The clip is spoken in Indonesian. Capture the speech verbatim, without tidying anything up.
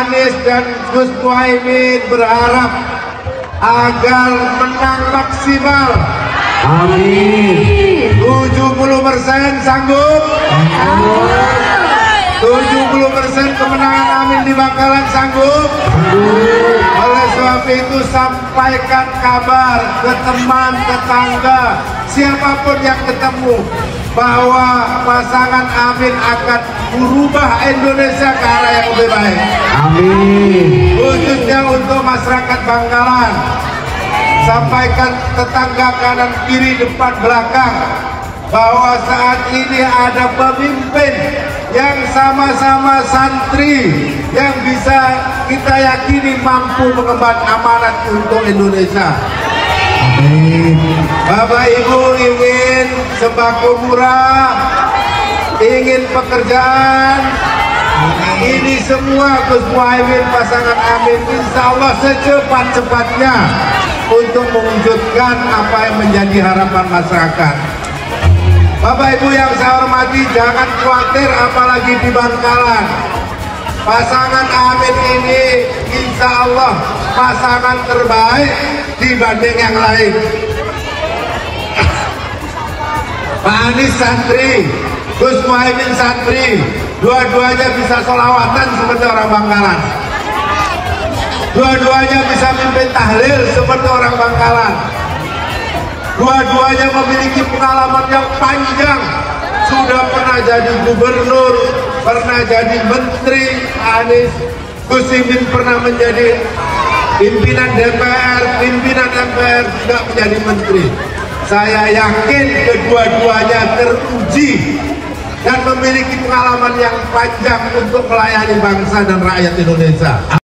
Anies dan Gus Muhaimin berharap agar menang maksimal. Amin. tujuh puluh persen sanggup? tujuh puluh persen kemenangan Amin di Bangkalan sanggup? Oleh sebab itu sampaikan kabar ke teman, tetangga, siapapun yang ketemu bahwa pasangan Amin akan merubah Indonesia ke arah yang lebih baik. Amin. Khususnya untuk masyarakat Bangkalan, sampaikan tetangga kanan kiri depan belakang bahwa saat ini ada pemimpin yang sama-sama santri yang bisa kita yakini mampu mengemban amanat untuk Indonesia. Amin. Bapak Ibu ingin sembako murah, ingin pekerjaan, ini semua Gus Muhaimin pasangan Amin insya Allah secepat-cepatnya untuk mewujudkan apa yang menjadi harapan masyarakat. Bapak Ibu yang saya hormati, jangan khawatir apalagi di Bangkalan. Pasangan Amin ini insya Allah pasangan terbaik dibanding yang lain. Pak Anies santri, Gus Muhaimin santri, dua-duanya bisa sholawatan seperti orang Bangkalan. Dua-duanya bisa mimpin tahlil seperti orang Bangkalan. Dua-duanya memiliki pengalaman yang panjang, sudah pernah jadi gubernur, pernah jadi menteri. Anies, Gus Imin pernah menjadi pimpinan D P R, pimpinan M P R, juga menjadi menteri. Saya yakin kedua-duanya teruji dan memiliki pengalaman yang panjang untuk melayani bangsa dan rakyat Indonesia.